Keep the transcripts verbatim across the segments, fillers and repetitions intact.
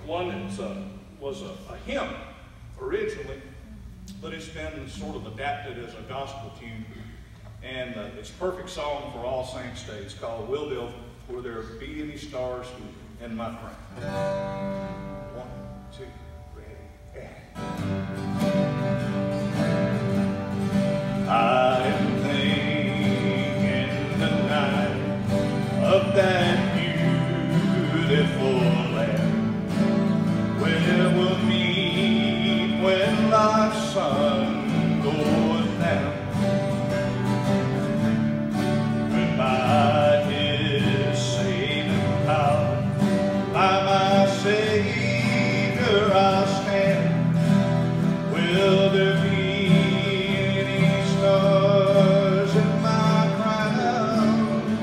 one that uh, was a, a hymn originally, but it's been sort of adapted as a gospel tune. And uh, it's a perfect song for All Saints Day. It's called "Will There, Will There Be Any Stars in My Crown?" One, two, ready, and I am thinking tonight of that beautiful land where we'll meet when life's sun goes down. When by His saving power, by my Savior I stand. Will there be any stars in my crown?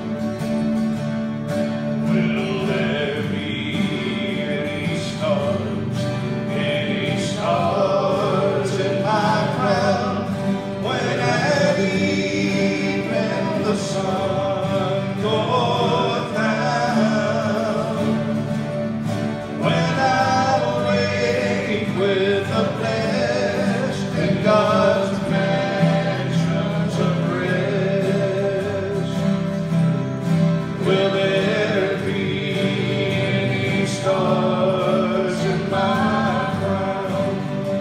Will there be any stars, any stars in my crown? When at evening the sun goes down, when I awake with the blessed in God's mansions of rest, will there be any stars in my crown?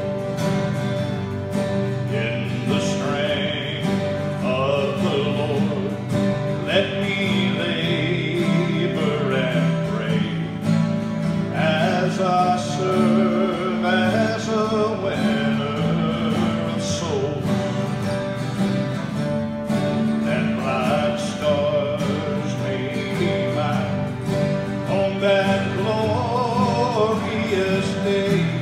In the strength of the Lord, let me labor and pray as I serve as a winner of souls. That bright stars may be mine on that glorious day.